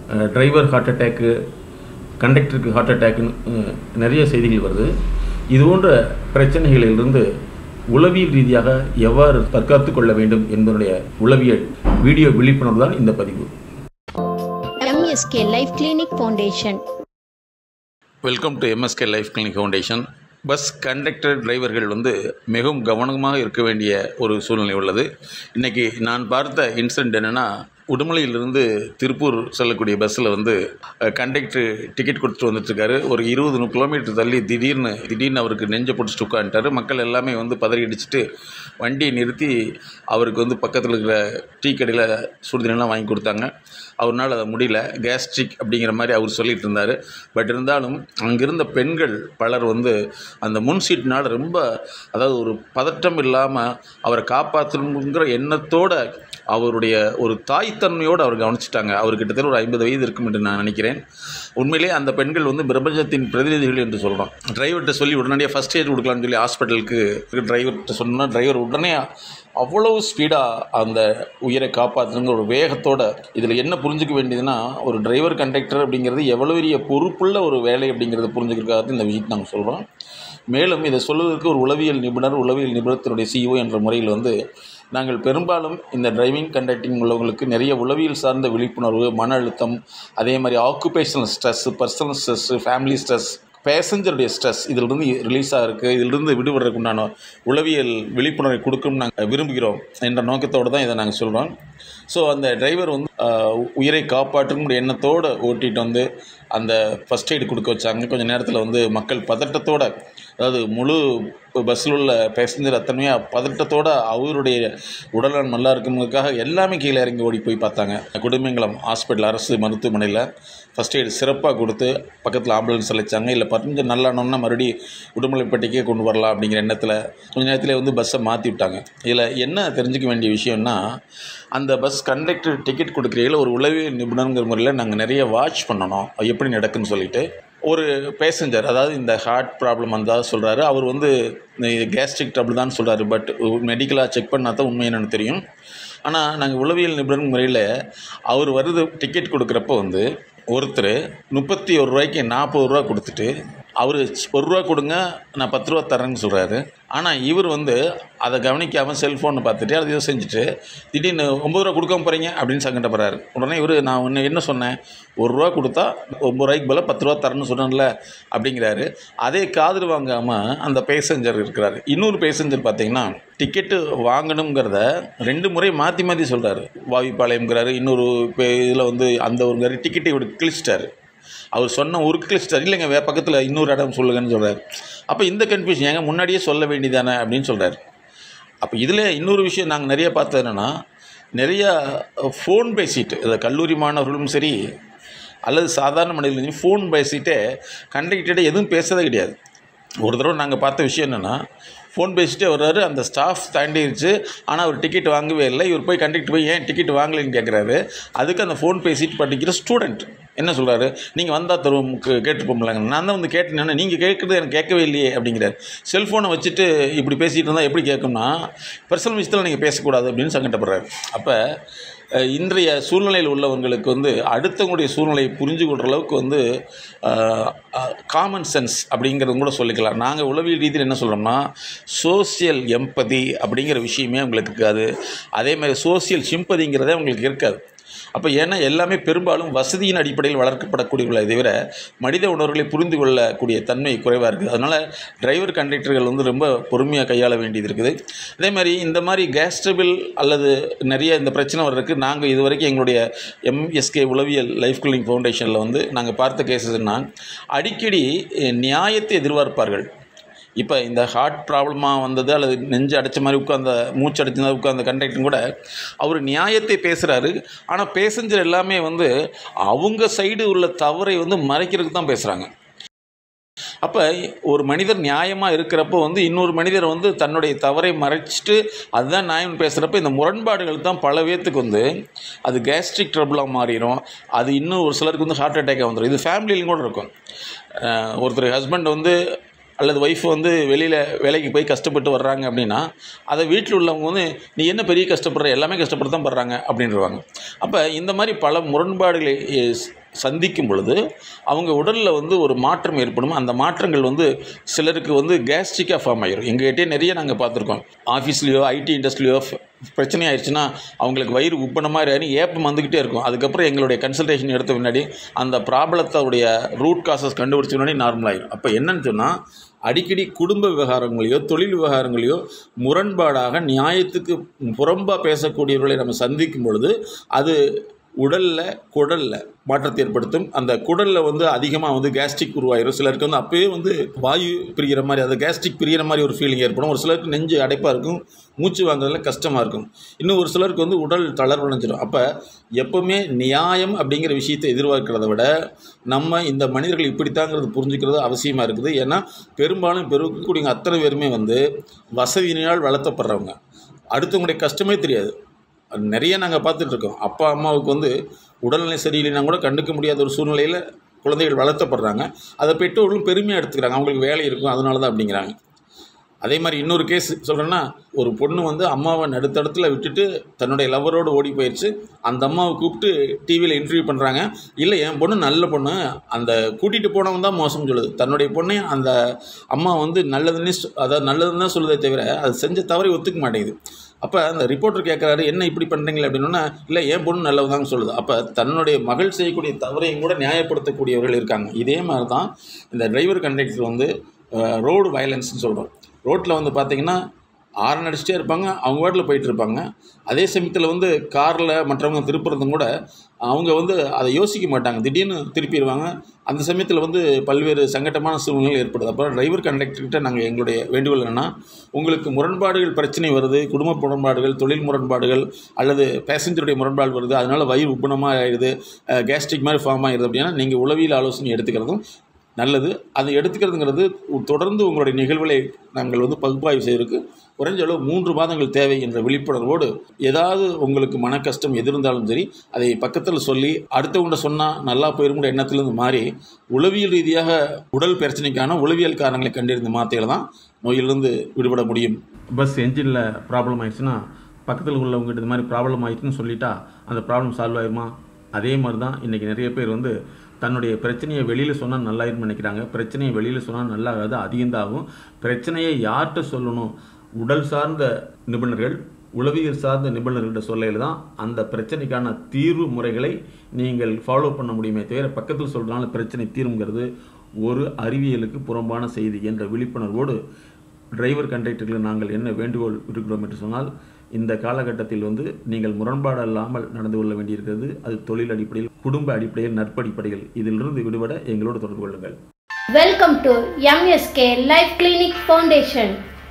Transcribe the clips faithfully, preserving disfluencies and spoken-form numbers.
Driver heart attack, கண்டக்டருக்கு heart அட்டாக்குன்னு நிறைய செய்திகள் வருது. இது போன்ற பிரச்சனைகளிலிருந்து உளவியல் ரீதியாக எவ்வாறு தற்காத்து கொள்ள வேண்டும் என்பதனுடைய உளவியல் வீடியோ விழிப்புணர்வு தான் இந்த பதிவு. MSK life clinic foundation. Welcome to MSK life clinic foundation. Bus conductor டிரைவர்கள் வந்து மிகவும் கவனமாக இருக்க வேண்டிய ஒரு சூழ்நிலை உள்ளது. இன்றைக்கி நான் பார்த்த இன்சிடெண்ட் என்னென்னா, உடுமலையிலிருந்து திருப்பூர் செல்லக்கூடிய பஸ்ஸில் வந்து கண்டக்டர் டிக்கெட் கொடுத்துட்டு வந்துட்டுருக்காரு. ஒரு இருபது நூறு கிலோமீட்டர் தள்ளி திடீர்னு திடீர்னு அவருக்கு நெஞ்சை பிடிச்சிட்டு உட்காந்துட்டார். மக்கள் எல்லாமே வந்து பதறி அடிச்சுட்டு வண்டியை நிறுத்தி அவருக்கு வந்து பக்கத்தில் இருக்கிற டீ கடையில் சுடுதண்ணெலாம் வாங்கி கொடுத்தாங்க. அவரால் அதை முடியல, கேஸ்ட்ரிக் அப்படிங்கிற மாதிரி அவர் சொல்லிகிட்டு இருந்தார். பட் இருந்தாலும் அங்கிருந்த பெண்கள் பலர் வந்து அந்த முன் சீட்னால் ரொம்ப, அதாவது ஒரு பதட்டம் இல்லாமல் அவரை காப்பாற்றணுங்கிற எண்ணத்தோடு அவருடைய ஒரு தாய்த்தன்மையோடு அவர் கவனிச்சிட்டாங்க. அவர் கிட்டத்தட்ட ஒரு ஐம்பது வயது இருக்கும் என்று நான் நினைக்கிறேன். உண்மையிலே அந்த பெண்கள் வந்து பிரபஞ்சத்தின் பிரதிநிதிகள் என்று சொல்கிறோம். டிரைவர்கிட்ட சொல்லி உடனடியாக ஃபஸ்ட் எய்ட் கொடுக்கலான்னு சொல்லி ஹாஸ்பிட்டலுக்கு டிரைவர்கிட்ட சொன்னால் டிரைவர் உடனே அவ்வளவு ஸ்பீடாக அந்த உயிரை காப்பாற்றுங்கிற ஒரு வேகத்தோடு. இதில் என்ன புரிஞ்சிக்க வேண்டியதுன்னா, ஒரு டிரைவர் கண்டக்டர் அப்படிங்கிறது எவ்வளோ பெரிய பொறுப்புள்ள ஒரு வேலை அப்படிங்கிறத புரிஞ்சுக்கிறதுக்காக இந்த விஷயத்தை நாங்கள் சொல்கிறோம். மேலும் இதை சொல்வதற்கு ஒரு உளவியல் நிபுணர், உளவியல் நிபுணத்தினுடைய சிஇஓ என்ற முறையில் வந்து நாங்கள் பெரும்பாலும் இந்த டிரைவிங் கண்டக்டிங் உள்ளவங்களுக்கு நிறைய உளவியல் சார்ந்த விழிப்புணர்வு, மன அழுத்தம், அதே மாதிரி occupational stress, personal stress, family stress, பேசஞ்சருடைய ஸ்ட்ரெஸ் இதிலிருந்து ரிலீஸ் ஆகிருக்கு, இதிலிருந்து விடுபடுறதுக்கு உண்டான உளவியல் விழிப்புணர்வை கொடுக்கணும்னு நாங்கள் விரும்புகிறோம் என்ற நோக்கத்தோடு தான் இதை நாங்கள் சொல்கிறோம். ஸோ அந்த டிரைவர் வந்து உயிரை காப்பாற்றணுங்கிற எண்ணத்தோடு ஓட்டிகிட்டு வந்து அந்த ஃபஸ்ட் எய்டு கொடுக்க வச்சாங்க. கொஞ்சம் நேரத்தில் வந்து மக்கள் பதட்டத்தோடு, அதாவது முழு பஸ்ஸில் உள்ள பேசஞ்சர் அத்தனையாக பதட்டத்தோடு அவருடைய உடல்நலம் நல்லா இருக்குங்கிறதுக்காக எல்லாமே கீழே இறங்கி ஓடி போய் பார்த்தாங்க. குடும்பங்களும் ஹாஸ்பிட்டல் அரசு மருத்துவமனையில் ஃபஸ்ட் எய்டு சிறப்பாக கொடுத்து பக்கத்தில் ஆம்புலன்ஸ் அழைச்சாங்க. இல்லை கொஞ்சம் நல்லானோன்னா மறுபடியும் உடுமலைப்பேட்டைக்கே கொண்டு வரலாம் அப்படிங்கிற எண்ணத்தில் கொஞ்சம் நேரத்தில் வந்து பஸ்ஸை மாற்றி விட்டாங்க. இதில் என்ன தெரிஞ்சுக்க வேண்டிய விஷயம்னா, அந்த பஸ் கண்டக்டர் டிக்கெட் கொடுக்குறீங்கள ஒரு உளவியல் நிபுணருங்கிற முறையில் நாங்கள் நிறைய வாட்ச் பண்ணணும் எப்படி நடக்குன்னு சொல்லிட்டு. ஒரு பேசஞ்சர், அதாவது இந்த ஹார்ட் ப்ராப்ளம் வந்தால் சொல்கிறாரு, அவர் வந்து கேஸ்ட்ரிக் ட்ரபிள் தான் சொல்கிறாரு. பட் மெடிக்கலாக செக் பண்ணால் தான் உண்மை என்னென்னு தெரியும். ஆனால் நாங்கள் உளவியல் நிபுணர் முறையில் அவர் வருது டிக்கெட் கொடுக்குறப்போ வந்து ஒருத்தர் முப்பத்தி ஒரு ரூபாய்க்கு நாற்பது ரூபா கொடுத்துட்டு அவர் ஒரு ரூபா கொடுங்க நான் பத்து ரூபா தரேன்னு சொல்கிறாரு. ஆனால் இவர் வந்து அதை கவனிக்காமல் செல்ஃபோனை பார்த்துட்டு அதை யூஸ் செஞ்சுட்டு திடீர்னு ஒம்பது ரூபா கொடுக்காம போகிறீங்க அப்படின்னு சங்கடப்படுறாரு. உடனே இவர், நான் ஒன்று என்ன சொன்னேன், ஒரு ரூபா கொடுத்தா ஒம்பது ரூபாய்க்கு போல் பத்து ரூபா தரேன்னு சொன்னேன்ல அப்படிங்கிறாரு. அதே காது வாங்காமல் அந்த பேசஞ்சர் இருக்கிறாரு. இன்னொரு பேசஞ்சர் பார்த்திங்கன்னா டிக்கெட்டு வாங்கணுங்கிறத ரெண்டு முறை மாற்றி மாற்றி சொல்கிறாரு. வாவிப்பாளையம்ங்கிறாரு, இன்னொரு இதில் வந்து அந்த ஒரு டிக்கெட்டை இவர் கிழிச்சிட்டாரு. அவர் சொன்ன ஒரு கிழிச்சிட்டார், இல்லைங்க வேறு பக்கத்தில் இன்னொரு இடம் சொல்லுங்கன்னு சொல்கிறார். அப்போ இந்த கன்ஃபியூஷன் ஏங்க முன்னாடியே சொல்ல வேண்டியதானே அப்படின்னு சொல்கிறார். அப்போ இதில் இன்னொரு விஷயம் நாங்கள் நிறைய பார்த்தது என்னென்னா, நிறையா ஃபோன் பேசிட்டு, இதை கல்லூரி மாணவர்களும் சரி அல்லது சாதாரண மனிதர்களும் ஃபோன் பேசிகிட்டே கண்டக்டர்கிட்ட எதுவும் பேசுறதே கிடையாது. ஒரு தடவை நாங்கள் பார்த்த விஷயம் என்னென்னா, ஃபோன் பேசிட்டே வர்றாரு, அந்த ஸ்டாஃப் தாண்டிடுச்சு, ஆனால் அவர் டிக்கெட் வாங்கவே இல்லை. இவர் போய் கண்டக்டர் போய் ஏன் டிக்கெட் வாங்கலைன்னு கேட்குறாரு. அதுக்கு அந்த ஃபோன் பேசிட்டு படிக்கிற ஸ்டூடெண்ட் என்ன சொல்கிறாரு, நீங்கள் வந்தால் தருவோம் கேட்டுப்போம்லாங்க. நான் தான் வந்து கேட்டேன்னா நீங்கள் கேட்குறது எனக்கு கேட்கவே இல்லையே அப்படிங்கிறார். செல்ஃபோனை வச்சுட்டு இப்படி பேசிகிட்டு இருந்தால் எப்படி கேட்கும்னா, பர்சனல் விஷயத்தில் நீங்கள் பேசக்கூடாது அப்படின்னு சங்கடப்படுறாரு. அப்போ இன்றைய சூழ்நிலையில் உள்ளவங்களுக்கு வந்து அடுத்தவங்களுடைய சூழ்நிலையை புரிஞ்சு கொள்கிற அளவுக்கு வந்து காமன் சென்ஸ் அப்படிங்கிறது கூட சொல்லிக்கலாம். நாங்கள் உளவியல் ரீதியில் என்ன சொல்கிறோம்னா, சோசியல் எம்பதி அப்படிங்கிற விஷயமே அவங்களுக்கு இருக்காது. அதே மாதிரி சோசியல் சிம்பதிங்கிறதே அவங்களுக்கு இருக்காது. அப்போ ஏன்னா எல்லாமே பெரும்பாலும் வசதியின் அடிப்படையில் வளர்க்கப்படக்கூடியவர்களை தவிர மனித உணர்வுகளை புரிந்து கொள்ளக்கூடிய தன்மை குறைவாக இருக்குது. அதனால் டிரைவர் கண்டக்டர்கள் வந்து ரொம்ப பொறுமையாக கையாள வேண்டியது இருக்குது. அதே மாதிரி இந்த மாதிரி கேஸ் ட்ரபிள் அல்லது நிறைய இந்த பிரச்சனை வர்றதுக்கு நாங்கள் இது வரைக்கும் எங்களுடைய எம்எஸ்கே உளவியல் லைஃப் கிளினிக் ஃபவுண்டேஷனில் வந்து நாங்கள் பார்த்த கேஸஸ்னால் அடிக்கடி நியாயத்தை எதிர்பார்ப்பார்கள். இப்போ இந்த ஹார்ட் ப்ராப்ளமாக வந்தது அல்லது நெஞ்சு அடைச்ச மாதிரி உட்காந்த மூச்சு அடைச்ச உட்காந்த கண்டக்டரும் கூட அவர் நியாயத்தை பேசுகிறாரு. ஆனால் பேசஞ்சர் எல்லாமே வந்து அவங்க சைடு உள்ள தவறை வந்து மறைக்கிறதுக்கு தான் பேசுகிறாங்க. அப்போ ஒரு மனிதர் நியாயமாக இருக்கிறப்போ வந்து இன்னொரு மனிதர் வந்து தன்னுடைய தவறை மறைச்சிட்டு அதுதான் நியாயம்னு பேசுகிறப்ப இந்த முரண்பாடுகள் தான் பல பேர்த்துக்கு வந்து அது கேஸ்ட்ரிக் ட்ரபிளாக மாறிடும். அது இன்னும் ஒரு சிலருக்கு வந்து ஹார்ட் அட்டாக்காக வந்துடும். இது ஃபேமிலியிலும் கூட இருக்கும். ஒருத்தர் ஹஸ்பண்ட் வந்து அல்லது ஒய்ஃப் வந்து வெளியில் வேலைக்கு போய் கஷ்டப்பட்டு வர்றாங்க அப்படின்னா அதை வீட்டில் உள்ளவங்க வந்து நீ என்ன பெரிய கஷ்டப்படுற, எல்லாமே கஷ்டப்பட்டு தான் படுறாங்க அப்படின்றவாங்க. அப்போ இந்த மாதிரி பல முரண்பாடுகளை சந்திக்கும் பொழுது அவங்க உடலில் வந்து ஒரு மாற்றம் ஏற்படும். அந்த மாற்றங்கள் வந்து சிலருக்கு வந்து கேஸ்ட்ரிக்காக ஃபார்ம் ஆகிடும். எங்கள்கிட்டே நிறைய நாங்கள் பார்த்துருக்கோம். ஆஃபீஸ்லேயோ ஐடி இண்டஸ்ட்ரியிலையோ பிரச்சனை ஆயிடுச்சுன்னா அவங்களுக்கு வயிறு உப்பன மாதிரி ஆகி ஏப்பம் வந்துக்கிட்டே இருக்கும். அதுக்கப்புறம் எங்களுடைய கன்சல்டேஷன் எடுத்த முன்னாடி அந்த ப்ராப்ளத்தோடைய ரூட் காசஸ் கண்டுபிடிச்ச முன்னாடி நார்மல் ஆகிடும். அப்போ என்னன்னு சொன்னால் அடிக்கடி குடும்ப விவகாரங்களையோ தொழில் விவகாரங்களையோ முரண்பாடாக நியாயத்துக்கு புறம்பாக பேசக்கூடியவர்களை நம்ம சந்திக்கும் பொழுது அது உடலில் குடலில் மாற்றத்தை ஏற்படுத்தும். அந்த குடலில் வந்து அதிகமாக வந்து கேஸ்ட்ரிக் உருவாயிரும். சிலருக்கு வந்து அப்போயே வந்து வாயு பிரிகிற மாதிரி, அது கேஸ்ட்ரிக் பிரிகிற மாதிரி ஒரு ஃபீலிங் ஏற்படும். ஒரு சிலருக்கு நெஞ்சு அடைப்பாக இருக்கும், மூச்சு வாங்குறதுல கஷ்டமாக இருக்கும். இன்னும் ஒரு சிலருக்கு வந்து உடல் தளர்வடைஞ்சிடும். அப்போ எப்போவுமே நியாயம் அப்படிங்கிற விஷயத்தை எதிர்பார்க்கிறத விட நம்ம இந்த மனிதர்கள் இப்படித்தாங்கிறது புரிஞ்சுக்கிறது அவசியமாக இருக்குது. ஏன்னா பெரும்பாலும் பெருக்கக்கூடிய அத்தனை பேருமே வந்து வசதியினால் வளர்த்தப்படுறவங்க, அடுத்தவங்களுடைய கஷ்டமே தெரியாது. நிறைய நாங்கள் பார்த்துட்ருக்கோம். அப்பா அம்மாவுக்கு வந்து உடல்நிலை சரியில்லைன்னா கூட கண்டுக்க முடியாத ஒரு சூழ்நிலையில் குழந்தைகள் வளர்த்தப்படுறாங்க. அதை பெற்றோர்களும் பெருமையாக எடுத்துக்கிறாங்க, அவங்களுக்கு வேலை இருக்கும் அதனால தான் அப்படிங்கிறாங்க. அதே மாதிரி இன்னொரு கேஸ் சொல்கிறேன்னா, ஒரு பொண்ணு வந்து அம்மாவை நடுத்தடத்தில் விட்டுட்டு தன்னுடைய லவரோடு ஓடி போயிடுச்சு. அந்த அம்மாவை கூப்பிட்டு டிவியில் இன்டர்வியூ பண்ணுறாங்க. இல்லை என் பொண்ணு நல்ல பொண்ணு, அந்த கூட்டிகிட்டு போனவன் தான் மோசம் சொல்லுது. தன்னுடைய பொண்ணை அந்த அம்மா வந்து நல்லதுன்னே அதாவது நல்லதுன்னு தான் சொல்லுதே தவிர அது செஞ்ச தவறை ஒத்துக்க மாட்டேங்குது. அப்போ அந்த ரிப்போர்ட்டர் கேட்குறாரு, என்ன இப்படி பண்ணுறீங்களே அப்படின்னா, இல்லை என் பொண்ணு நல்லதுதான்னு சொல்லுது. அப்போ தன்னுடைய மகள் செய்யக்கூடிய தவறையும் கூட நியாயப்படுத்தக்கூடியவர்கள் இருக்காங்க. இதே மாதிரி தான் இந்த டிரைவர் கண்டக்டர் வந்து ரோடு வயலன்ஸ்னு சொல்கிறோம். ரோட்டில் வந்து பார்த்திங்கன்னா ஆரன் அடிச்சுட்டே இருப்பாங்க, அவங்க வாட்டில் போயிட்டு இருப்பாங்க. அதே சமயத்தில் வந்து காரில் மற்றவங்க திருப்புறதும் கூட அவங்க வந்து அதை யோசிக்க மாட்டாங்க, திடீர்னு திருப்பிடுவாங்க. அந்த சமயத்தில் வந்து பல்வேறு சங்கட்டமான சூழ்நிலைகள் ஏற்படுது. அப்புறம் டிரைவர் கண்டக்டர்கிட்ட நாங்கள் எங்களுடைய வேண்டுகோள் என்னென்னா, உங்களுக்கு முரண்பாடுகள் பிரச்சனை வருது, குடும்ப முரண்பாடுகள், தொழில் முரண்பாடுகள் அல்லது பேசஞ்சருடைய முரண்பாடு வருது, அதனால் வயிறு உப்பனமாக ஆகிடுது, கேஸ்ட்ரிக் மாதிரி ஃபார்ம் ஆகிடுது அப்படின்னா நீங்கள் உளவியல் ஆலோசனை எடுத்துக்கிறதும் நல்லது. அது எடுத்துக்கிறதுங்கிறது தொடர்ந்து உங்களுடைய நிகழ்வுகளை நாங்கள் வந்து பகுப்பாய்வு செய்வதற்கு குறைஞ்ச அளவு மூன்று மாதங்கள் தேவை என்ற விழிப்புணர்வோடு, ஏதாவது உங்களுக்கு மன கஷ்டம் எது இருந்தாலும் சரி அதை பக்கத்தில் சொல்லி அடுத்தவங்க சொன்னால் நல்லா போயிருங்கிற எண்ணத்திலிருந்து மாறி உளவியல் ரீதியாக உடல் பிரச்சனைக்கான உளவியல் காரணங்களை கண்டறிந்த மாத்தையில் தான் நோயிலிருந்து விடுபட முடியும். பஸ் என்ஜினில் ப்ராப்ளம் ஆயிடுச்சுன்னா பக்கத்தில் உள்ளவங்ககிட்ட இது மாதிரி ப்ராப்ளம் ஆயிடுச்சுன்னு சொல்லிட்டா அந்த ப்ராப்ளம் சால்வ் ஆகிடுமா? அதே மாதிரி தான் இன்றைக்கி நிறைய பேர் வந்து தன்னுடைய பிரச்சனையை வெளியில் சொன்னால் நல்லாயிருன்னு நினைக்கிறாங்க. பிரச்சனையை வெளியில் சொன்னால் நல்லாகாது, அதிகந்தாகும். பிரச்சனையை யார்கிட்ட சொல்லணும்? உடல் சார்ந்த நிபுணர்கள், உளவியல் சார்ந்த நிபுணர்கள்ட்ட சொல்லையில் தான் அந்த பிரச்சனைக்கான தீர்வு முறைகளை நீங்கள் ஃபாலோ பண்ண முடியுமே தவிர பக்கத்தில் சொல்கிறதுனால பிரச்சனை தீர்வுங்கிறது ஒரு அறிவியலுக்கு புறம்பான செய்தி என்ற விழிப்புணர்வோடு டிரைவர் கண்டக்டர்கள் நாங்கள் என்ன வேண்டுகோள் இருக்கிறோம் என்று சொன்னால், இந்த காலகட்டத்தில் வந்து நீங்கள் முரண்பாடு இல்லாமல் நடந்து கொள்ள வேண்டியிருக்கிறது. அது தொழில் அடிப்படையில், குடும்ப அடிப்படையில், நற்படிப்படையில். இதிலிருந்து விடுபட எங்களோடு தொடர்பு கொள்ளுங்கள். Welcome to MSK life clinic foundation.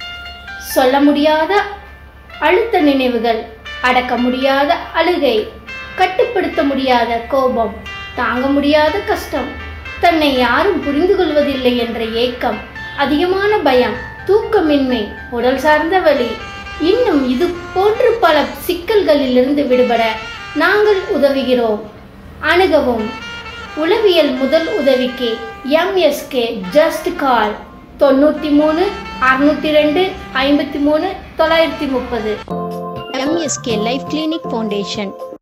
சொல்ல முடியாத அழுத்த நினைவுகள், அடக்க முடியாத அழுகை, கட்டுப்படுத்த முடியாத கோபம், தாங்க முடியாத கஷ்டம், தன்னை யாரும் புரிந்து கொள்வதில்லை என்ற ஏக்கம், அதிகமான பயம், தூக்கமின்மை, உடல் சார்ந்த வலி, இன்னும் இது போன்று பல சிக்கல்களிலிருந்து விடுபட நாங்கள் உதவுகிறோம். அணுகவும். உளவியல் முதல் உதவிக்கு எம்எஸ்கே ஜஸ்ட் கால் தொண்ணூற்றி மூணு அறுநூற்றி ரெண்டு ஐம்பத்தி மூணு தொள்ளாயிரத்தி முப்பது. MSK life clinic foundation.